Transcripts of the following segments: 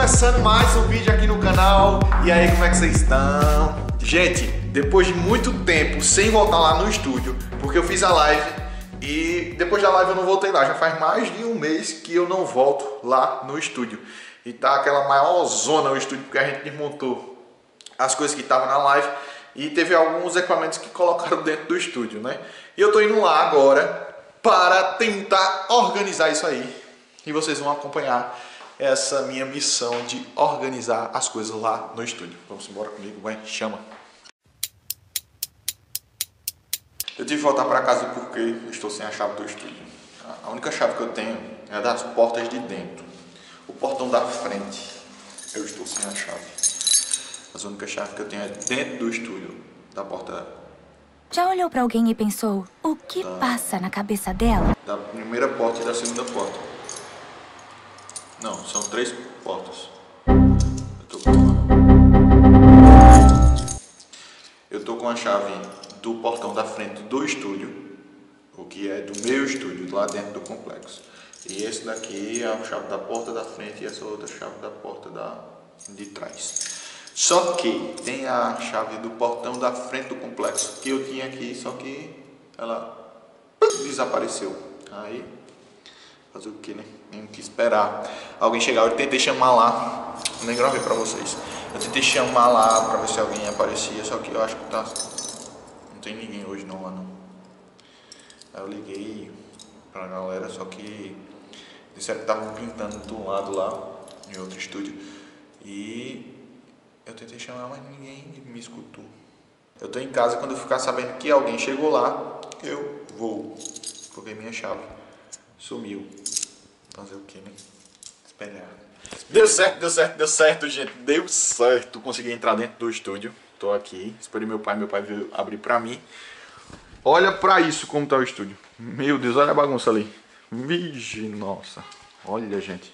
Começando mais um vídeo aqui no canal. E aí, como é que vocês estão? Gente, depois de muito tempo sem voltar lá no estúdio, porque eu fiz a live e depois da live eu não voltei lá. Já faz mais de um mês que eu não volto lá no estúdio. E tá aquela maior zona no estúdio, porque a gente desmontou as coisas que estavam na live e teve alguns equipamentos que colocaram dentro do estúdio, né? E eu tô indo lá agora para tentar organizar isso aí. E vocês vão acompanhar essa minha missão de organizar as coisas lá no estúdio. Vamos embora comigo, vai, chama. Eu tive que voltar para casa porque eu estou sem a chave do estúdio. A única chave que eu tenho é das portas de dentro. O portão da frente, eu estou sem a chave. As únicas chaves que eu tenho é dentro do estúdio, da porta. Já olhou para alguém e pensou, o que passa na cabeça dela? Da primeira porta e da segunda porta. Não, são 3 portas. Eu tô com a chave do portão da frente do estúdio, o que é do meu estúdio, lá dentro do complexo. E esse daqui é a chave da porta da frente e essa outra chave da porta de trás. Só que tem a chave do portão da frente do complexo que eu tinha aqui, só que ela desapareceu. Aí, fazer o que, né? Tenho que esperar alguém chegar. Eu tentei chamar lá, nem gravei pra vocês. Eu tentei chamar lá pra ver se alguém aparecia, só que eu acho que tá... não tem ninguém hoje não lá não. Aí eu liguei pra galera, só que disseram que estavam pintando do lado lá, em outro estúdio. E eu tentei chamar, mas ninguém me escutou. Eu tô em casa, quando eu ficar sabendo que alguém chegou lá, eu vou. Porque minha chave sumiu. Fazer o que, né? Esperar. Deu certo, gente. Deu certo. Consegui entrar dentro do estúdio. Tô aqui. Esperei meu pai veio abrir pra mim. Olha pra isso como tá o estúdio. Meu Deus, olha a bagunça ali. Vigi, nossa. Olha, gente.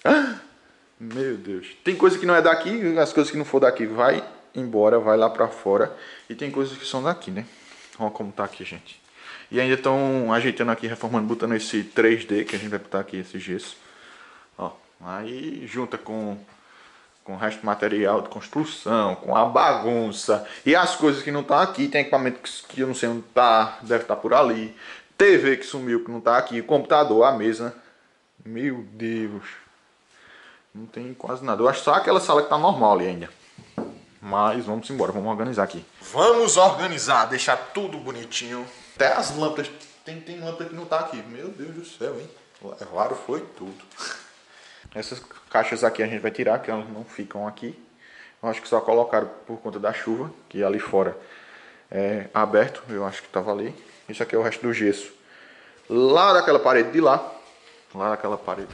Meu Deus. Tem coisa que não é daqui. As coisas que não for daqui vai embora, vai lá pra fora. E tem coisas que são daqui, né? Olha como tá aqui, gente. E ainda estão ajeitando aqui, reformando, botando esse 3D que a gente vai botar aqui, esse gesso. Ó, aí junta com o resto do material de construção, com a bagunça. E as coisas que não tá aqui, tem equipamento que eu não sei onde tá, deve estar por ali. TV que sumiu, que não tá aqui. Computador, a mesa. Meu Deus. Não tem quase nada. Eu acho só aquela sala que tá normal ali ainda. Mas vamos embora, vamos organizar aqui. Vamos organizar, deixar tudo bonitinho. Até as lâmpadas, tem lâmpada que não tá aqui. Meu Deus do céu, hein? Levaram foi tudo. Essas caixas aqui a gente vai tirar, que elas não ficam aqui. Eu acho que só colocaram por conta da chuva, que ali fora é aberto. Eu acho que tava ali. Isso aqui é o resto do gesso. Lá daquela parede de lá. Lá daquela parede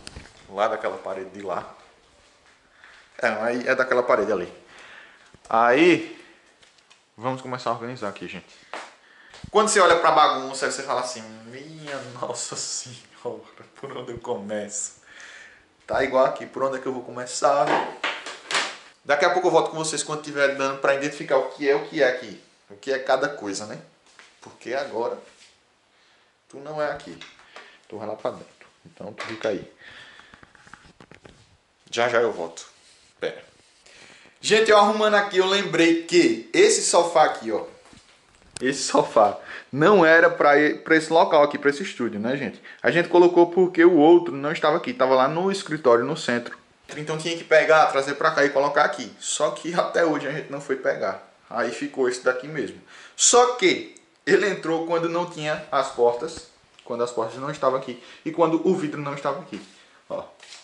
de lá. Aí é daquela parede ali. Aí, vamos começar a organizar aqui, gente. Quando você olha pra bagunça, você fala assim, minha nossa senhora, por onde eu começo? Tá igual aqui, por onde é que eu vou começar? Daqui a pouco eu volto com vocês quando estiver dando pra identificar o que é aqui. O que é cada coisa, né? Porque agora, tu não é aqui. Tu vai lá pra dentro. Então, tu fica aí. Já eu volto. Pera. Gente, eu arrumando aqui, eu lembrei que esse sofá aqui, ó. Esse sofá não era para esse local aqui, para esse estúdio, né, gente? A gente colocou porque o outro não estava aqui, estava lá no escritório, no centro. Então tinha que pegar, trazer para cá e colocar aqui. Só que até hoje a gente não foi pegar. Aí ficou esse daqui mesmo. Só que ele entrou quando não tinha as portas, quando as portas não estavam aqui e quando o vidro não estava aqui. Ó.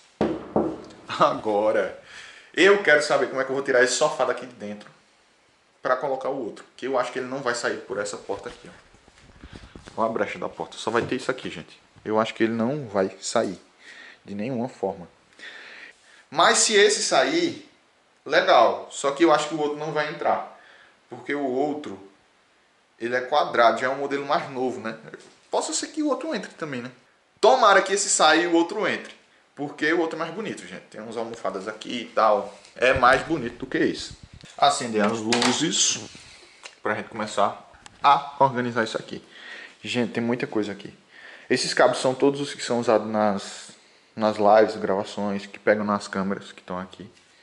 Agora, eu quero saber como é que eu vou tirar esse sofá daqui de dentro para colocar o outro, que eu acho que ele não vai sair por essa porta aqui, ó. Olha a brecha da porta, só vai ter isso aqui, gente. Eu acho que ele não vai sair de nenhuma forma. Mas se esse sair, legal. Só que eu acho que o outro não vai entrar, porque o outro, ele é quadrado, já é um modelo mais novo, né? Possa ser que o outro entre também, né? Tomara que esse saia e o outro entre, porque o outro é mais bonito, gente. Tem uns almofadas aqui e tal. É mais bonito do que esse. Acender as luzes pra gente começar a organizar isso aqui. Gente, tem muita coisa aqui. Esses cabos são todos os que são usados nas lives, gravações, que pegam nas câmeras que estão aqui.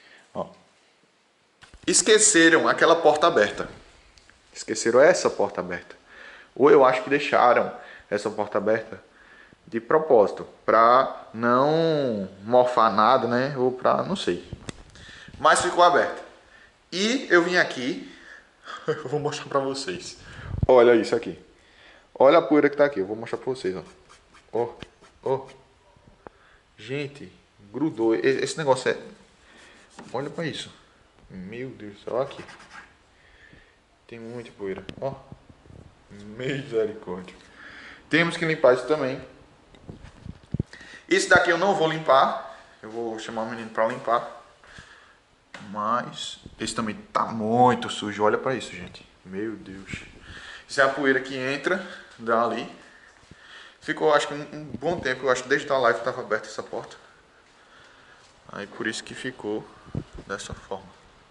esqueceram aquela porta aberta. Esqueceram essa porta aberta. Ou eu acho que deixaram essa porta aberta de propósito, para não mofar nada, né? Ou para, não sei. Mas ficou aberta. E eu vim aqui, eu vou mostrar para vocês. Olha isso aqui. Olha a poeira que tá aqui, eu vou mostrar para vocês, ó. Ó, ó. Gente, grudou. Esse negócio é... Olha para isso. Meu Deus do céu, olha aqui. Tem muita poeira, ó. Misericórdia. Temos que limpar isso também. Esse daqui eu não vou limpar. Eu vou chamar o menino para limpar. Mas esse também tá muito sujo. Olha para isso, gente. Meu Deus. Isso é a poeira que entra dali. Ficou, acho que um bom tempo. Eu acho que desde a live estava aberta essa porta. Aí por isso que ficou dessa forma.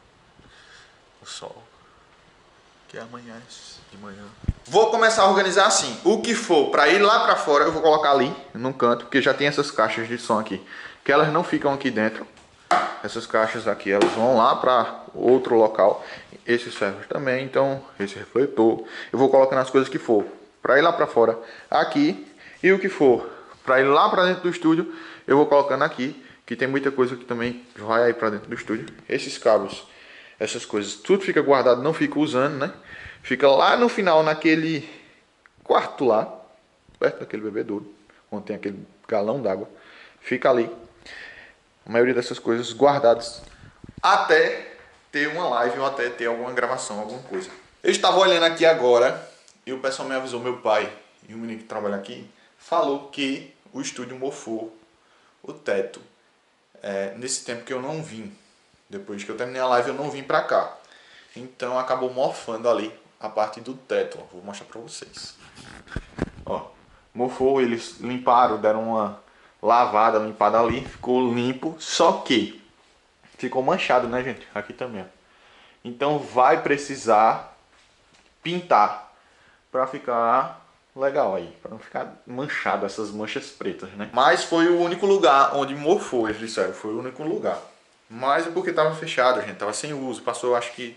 O sol que amanhece de manhã. Vou começar a organizar assim. O que for para ir lá para fora, eu vou colocar ali num canto, porque já tem essas caixas de som aqui, que elas não ficam aqui dentro. Essas caixas aqui, elas vão lá para outro local. Esse serve também, então esse refletor. Eu vou colocando as coisas que for para ir lá para fora aqui, e o que for para ir lá para dentro do estúdio, eu vou colocando aqui, que tem muita coisa que também vai aí para dentro do estúdio. Esses cabos, essas coisas, tudo fica guardado, não fica usando, né? Fica lá no final, naquele quarto lá, perto daquele bebedouro, onde tem aquele galão d'água. Fica ali, a maioria dessas coisas guardadas, até ter uma live ou até ter alguma gravação, alguma coisa. Eu estava olhando aqui agora, e o pessoal me avisou, meu pai e o menino que trabalha aqui, falou que o estúdio mofou o teto. Nesse tempo que eu não vim. Depois que eu terminei a live, eu não vim pra cá. Então acabou mofando ali a parte do teto. Ó, vou mostrar pra vocês. Ó, mofou, eles limparam, deram uma lavada, limpada ali. Ficou limpo, só que ficou manchado, né, gente? Aqui também, ó. Então vai precisar pintar pra ficar legal aí, para não ficar manchado, essas manchas pretas, né? Mas foi o único lugar onde mofou, eles disseram, foi o único lugar. Mas é porque tava fechado, gente, tava sem uso. Passou, acho que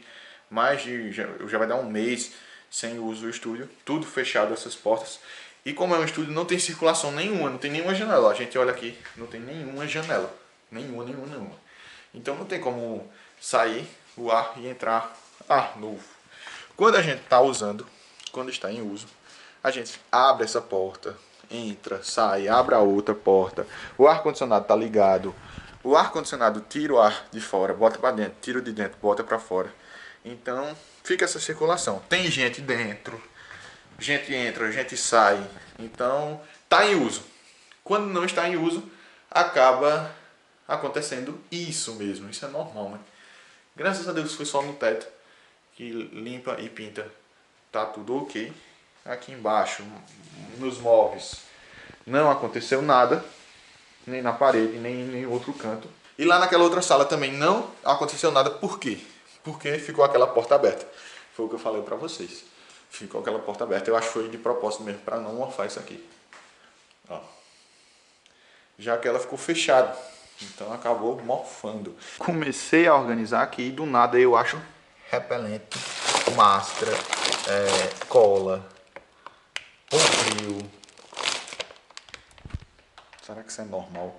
já vai dar um mês sem uso o estúdio, tudo fechado essas portas. E como é um estúdio, não tem circulação nenhuma, não tem nenhuma janela. A gente olha aqui, não tem nenhuma janela, nenhuma. Então não tem como sair o ar e entrar ar novo. Quando a gente tá usando, quando está em uso, a gente abre essa porta, entra, sai, abre a outra porta. O ar-condicionado tá ligado. O ar-condicionado tira o ar de fora, bota para dentro, tira o de dentro, bota para fora. Então fica essa circulação. Tem gente dentro, gente entra, gente sai. Então tá em uso. Quando não está em uso, acaba acontecendo isso mesmo. Isso é normal, né? Graças a Deus foi só no teto que limpa e pinta. Tá tudo ok. Aqui embaixo, nos móveis, não aconteceu nada, nem na parede, nem em outro canto. E lá naquela outra sala também não aconteceu nada. Por quê? Porque ficou aquela porta aberta. Foi o que eu falei pra vocês. Ficou aquela porta aberta. Eu acho que foi de propósito mesmo, pra não mofar isso aqui. Ó. Já que ela ficou fechada, então acabou mofando. Comecei a organizar aqui e do nada eu acho repelente, máscara, cola, frio. Será que isso é normal?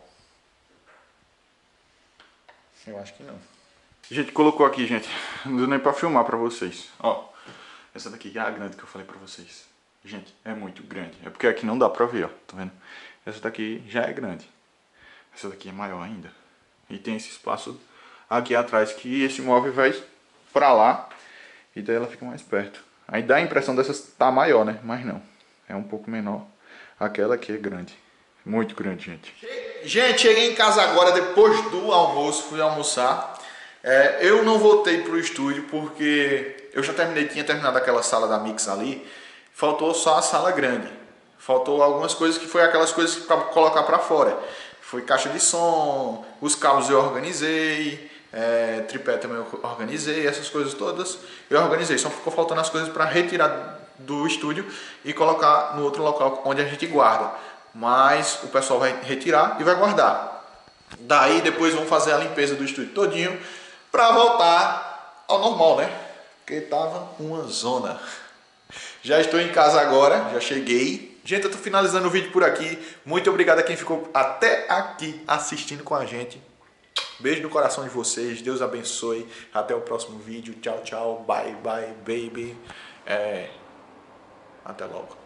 Eu acho que não. A gente colocou aqui, gente. Não deu nem pra filmar pra vocês. Ó, essa daqui é a grande que eu falei pra vocês. Gente, é muito grande. É porque aqui não dá pra ver, ó. Tá vendo? Essa daqui já é grande. Essa daqui é maior ainda. E tem esse espaço aqui atrás que esse móvel vai pra lá. E daí ela fica mais perto. Aí dá a impressão dessa tá maior, né? Mas não. É um pouco menor. Aquela aqui é grande. Muito grande, gente. Gente, cheguei em casa agora depois do almoço. Fui almoçar. Eu não voltei pro estúdio porque eu já tinha terminado aquela sala da Mix ali. Faltou só a sala grande. Faltou algumas coisas que foi aquelas coisas para colocar para fora. Foi caixa de som, os cabos eu organizei, tripé também eu organizei, essas coisas todas eu organizei. Só ficou faltando as coisas para retirar do estúdio e colocar no outro local onde a gente guarda. Mas o pessoal vai retirar e vai guardar. Daí depois vão fazer a limpeza do estúdio todinho para voltar ao normal, né? Porque tava uma zona. Já estou em casa agora, já cheguei. Gente, eu tô finalizando o vídeo por aqui. Muito obrigado a quem ficou até aqui assistindo com a gente. Beijo no coração de vocês, Deus abençoe. Até o próximo vídeo. Tchau, tchau. Bye, bye, baby. Até logo.